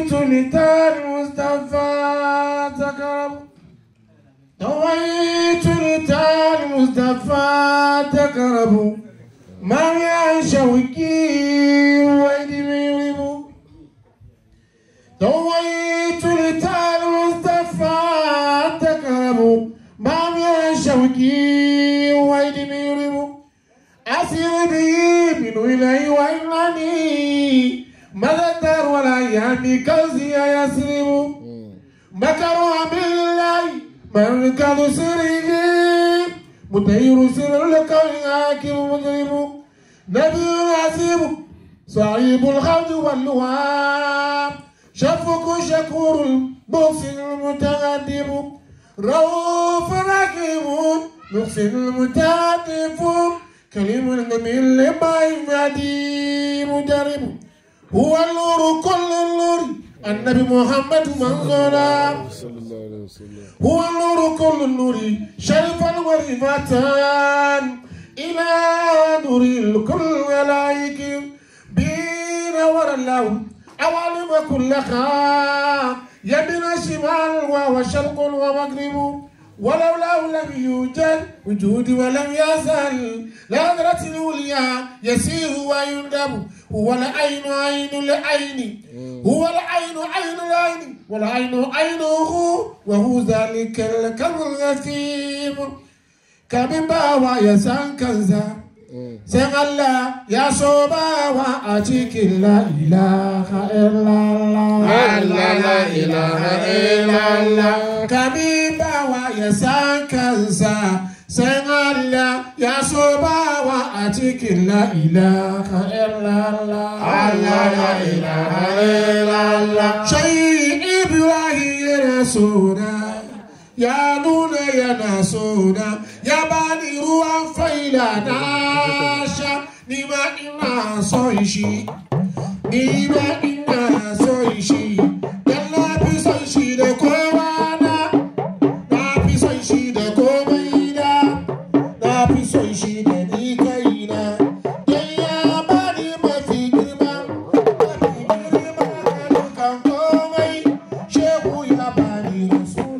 طويت لتال مصطفى تكرم طويت لتال مصطفى تكرم ما يشوكي ويدي ميربو طويت لتال مصطفى تكرم ما يشوكي ويدي ميربو أسير بي من إلي وإنني ماذا دار ولا يعني كوزي يسلم مكروا بالله من كانوا سرهم متير سر لكون حاكم مجرم نبي عزيب صعيب الخلد واللوام شفق شكور المحسن المتقدم رؤوف رحيم محسن المتعاطف كلم الجميل لما ينادي مجرب هو النور كل النور النبي محمد منزولا هو النور كل النور شرفا ورفatan إلى نور الكل ملائكة بين ورلاو عوالم كلها يمين شمال وشرق ومغرب ولولا لم يوجد وجود ولم يزل لقدرة الأولياء يسير ويندب هو العين عين العين هو العين عين العين والعين عينه وهو ذلك الكم الغثيم كم باوا يسان كنزا سيغلا يا صوبا وأتيك لا إله إلا الله لا إله إلا الله كبيبا ويسان كنزا سيغلا يا صوبا وأتيك لا إله إلا الله لا إله إلا الله شيء إبراهيم رسولا يا نون يا ناسونا يا بني روح فيلا ناشا نيما إنا سويشي نيما إنا سويشي يلا بسويشي دكوانا نا بسويشي دكومينا نا بسويشي دنيكاينا يا بني ما في جرما ما في جرما كان كومي شيخو يا بني رسول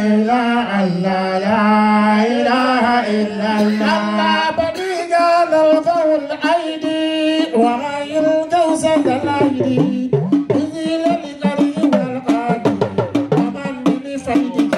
إلا الله لا إله إلا الله بديع القول الأيدي وغاي الجوسد الأيدي بذيل القريب والقادي ومن بفيدك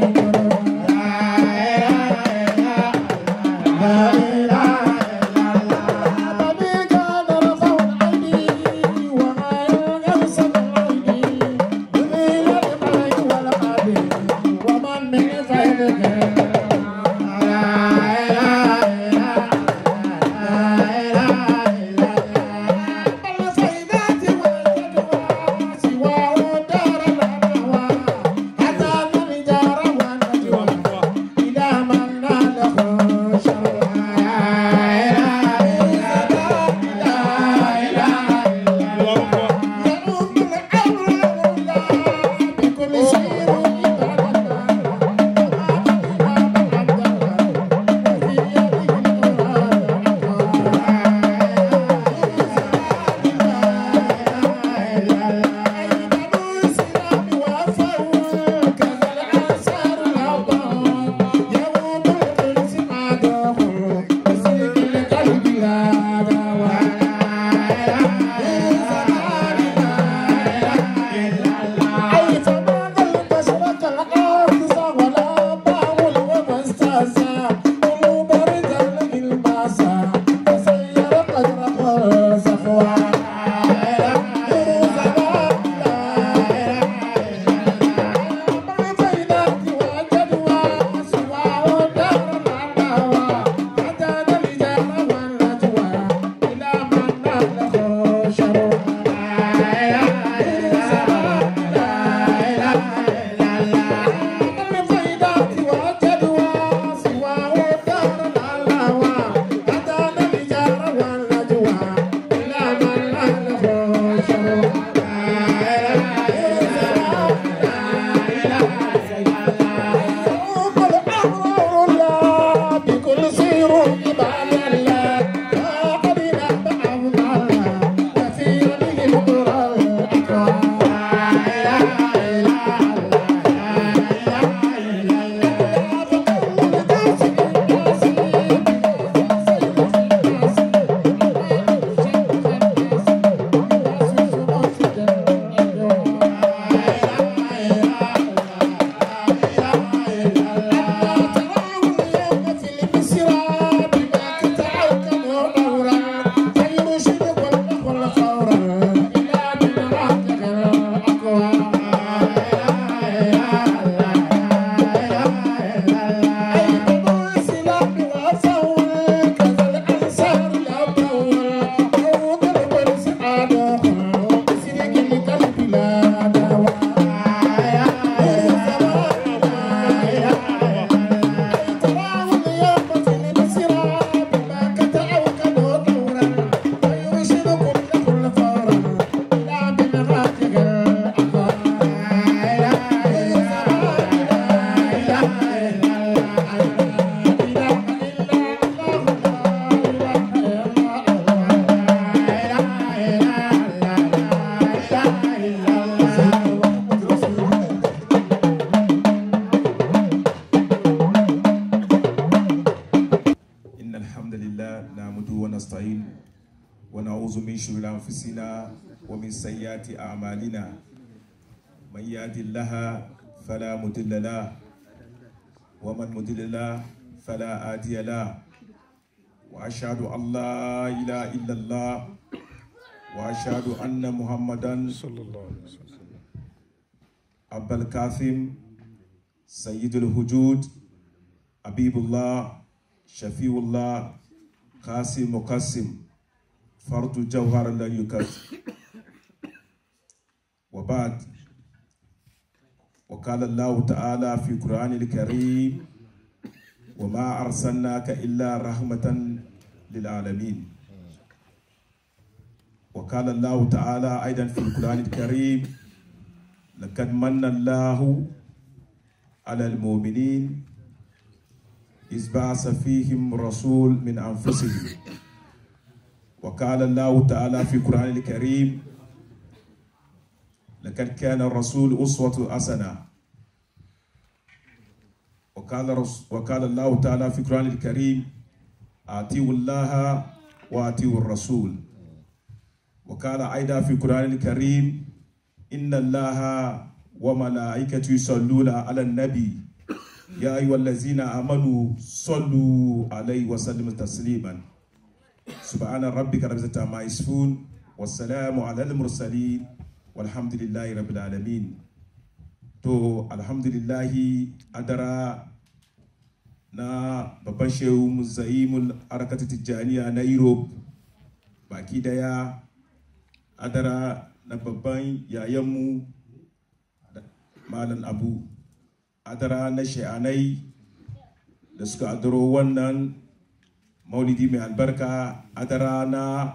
ومن سيئات أعمالنا من يهد الله فلا مضل له ومن يضلل له فلا هادي له وأشهد أن لا إله إلا الله وأشهد أن محمدا صلى الله عليه وسلم أبا القاسم سيد الوجود حبيب الله شفيع الله قاسم مقسم فرد جوهر لا يكسر وبعد وقال الله تعالى في القرآن الكريم وما أرسلناك إلا رحمة للعالمين وقال الله تعالى أيضا في القرآن الكريم لقد من الله على المؤمنين إذ بعث فيهم رسول من أنفسهم وقال الله تعالى في القرآن الكريم لقد كان الرسول أسوة حسنة وقال الله تعالى في القرآن الكريم أطيعوا الله وأطيعوا الرسول. وقال أيضا في القرآن الكريم إن الله وملائكته يصلون على النبي يا أيها الذين آمنوا صلوا عليه وسلموا تسليما. سبحان ربك رب العزة عما يصفون والسلام على المرسلين والحمد لله رب العالمين. To alhamdulillahi adara na babban shehu muzaimul harakatu tijjaniya na Europe baki daya, adara na babban yayanmu Malam Abu, adara na sha'anai da suka adaro wannan maulidi mai albarka, adara na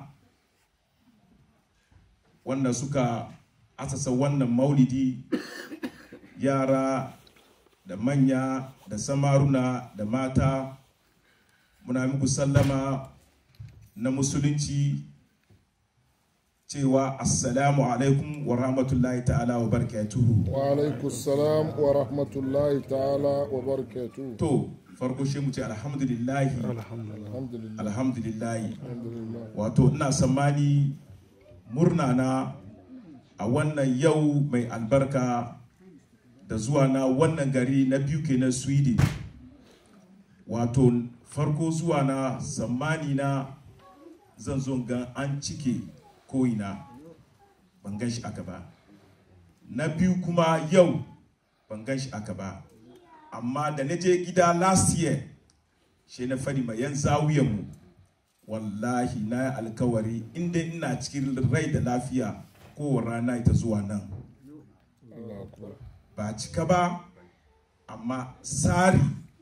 wanda suka asasa wannan maulidi, yara da manya da samaruna da mata, muna muku sallama na musulunci cewa assalamu alaikum wa rahmatullahi ta'ala wa barakatuhu. Wa alaikum salam wa rahmatullahi ta'ala wa barakatuhu. To farko shi mu ce alhamdulillahi alhamdulillahi. Wato ina sammani murna na a wannan yau mai albarka da zuwa na wannan gari na biyu kenan Sweden. Wato farko zuwa na sammani na zan zo ga an cike ko'ina, ban gan shi aka ba. Na biyu kuma yau ban gan shi aka ba. Amma da na je gida last year shi na fadi mai yan zawiyanmu, wallahi na yi alkawari inda ina cikin rai da lafiya kowane rana ita zuwa nan. Ba cika ba, amma tsari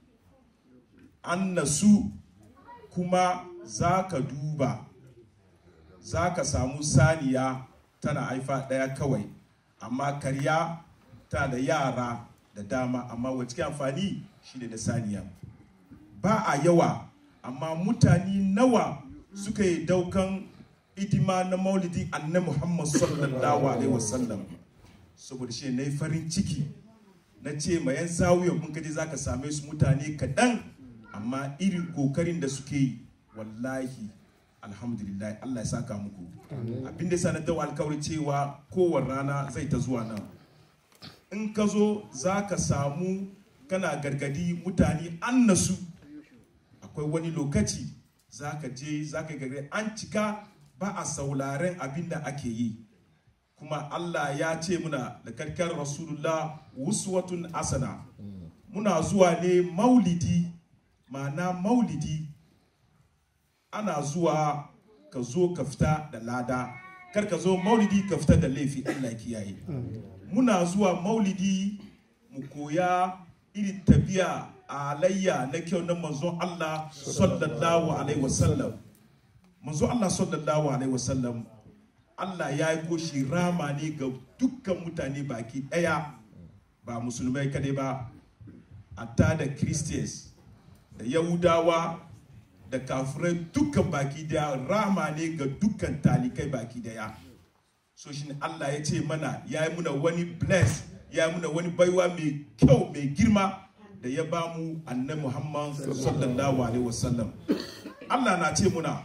an nasu, kuma za ka duba, za ka samu saniya tana haifa ɗaya kawai, amma karya ta da yara da dama, amma wacce amfani shi ne da saniya. Ba a yawa, amma mutane nawa suka yi daukan idima na maulidin annabi Muhammad sallallahu alaihi wasallam. Saboda shi na yi farin ciki na ce ma yan zawiyar mun kaje za ka same su mutane kaɗan, amma irin kokarin da suke yi, wallahi alhamdulillah, Allah ya saka muku. Abin da sana da alkawari cewa kowane rana zai ta zuwa nan. In ka zo za ka samu kana gargadi mutane an nasu. Akwai wani lokaci za ka je za ka gargadi an cika, ba a sauraren abin da ake yi. Kuma Allah ya ce muna da karkar Rasulullah uswatun asana. Muna zuwa ne maulidi, ma'ana maulidi ana zuwa ka zo ka fita da lada, kar ka zo maulidi ka fita da laifi, Allah ya kiyaye. Muna zuwa maulidi mu koya irin tabiya alayya na kyau na manzon Allah sallallahu alaihi wasallam. Manzon Allah sallallahu alaihi wasallam, Allah ya yi goshi rama ne ga dukkan mutane baki ɗaya, ba musulmai kadai ba, hatta da Christians da Yahudawa da kafirai dukkan baki daya, rama ne ga dukkan talikai baki daya. So shi ne Allah ya ce mana, ya yi muna wani bless, ya yi muna wani baiwa mai kyau mai girma da ya ba mu annabi Muhammad sallallahu alaihi wasallam. Allah na ce muna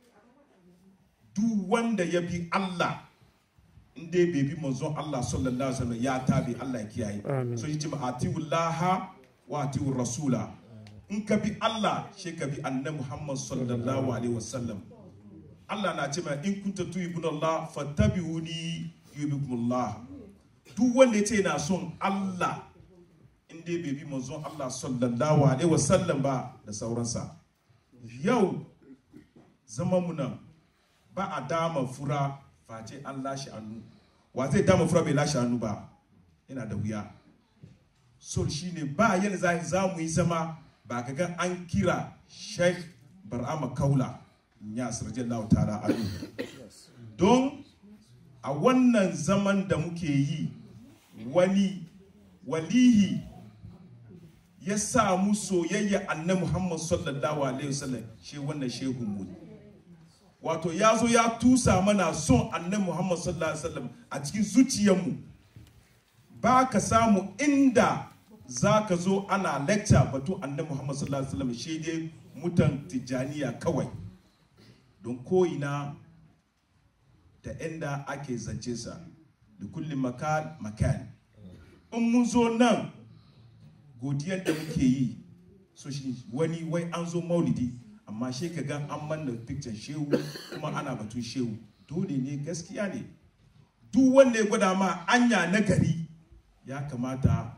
duk wanda ya bi Allah, inda bai bi manzon Allah sallallahu alaihi wasallam ya tabi, Allah ya kiyaye. So shi ce ma atiullaha wa atiur rasula. In ka bi Allah shi ka bi annabi Muhammad sallallahu alaihi wasallam. Allah na ce ma in kunta tuhibuna Allah fattabi'uni yuhibbukumullah. Duk wanda ya ce na son Allah, inda bai bi manzon Allah sallallahu alaihi wasallam ba da sauransa. Yau zaman mu nan ba a dama fura face an lashe hannu. Wa zai dama fura bai lashe hannu ba? Yana da wuya. So shine ba yana za mu yi zama ba ka ga an kira Sheikh Barhama Kaula Inyas radiyallahu ta'ala anhu. Don a wannan zaman da muke yi, wani walihi ya samu soyayya annabi Muhammad sallallahu alaihi wasallam, shi wannan shehun mu. Wato ya zo ya tusa mana son annabi Muhammad sallallahu alaihi wasallam a cikin zuciyarmu. Ba ka samu inda za ka zo ana lecture batu annabi Muhammad sallallahu alaihi wasallam shi dai mutan tijaniya kawai don ko'ina da inda ake zance sa da kulli makan in mun zo nan godiyar da muke yi so shi wani wai an zo maulidi amma shi ka ga an manna picture shehu kuma ana batun shehu dole ne gaskiya ne duk wanda ya gwada ma anya na gari ya kamata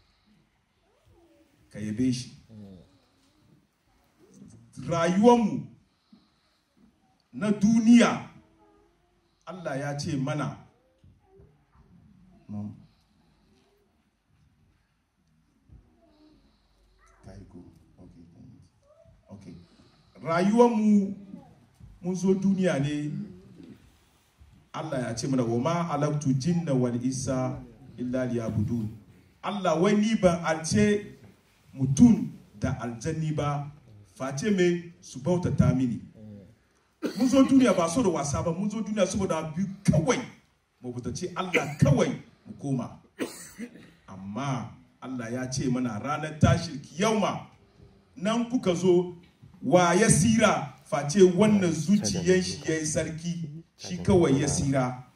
ka yabe shi rayuwarmu na duniya Allah ya ce mana rayuwarmu mun zo duniya ne Allah ya ce mana wa ma alaktu jinna wal isa illa liyabudun Allah wai ni ban alce mutum da aljanni ba face mai su bautata mini mun zo duniya ba so da wasa ba mun zo duniya saboda biyu kawai mu bautace Allah kawai mu koma amma Allah ya ce mana ranar tashin kiyama nan kuka zo wa ya sira face wannan zuciyar shi yayi sarki shi kawai ya sira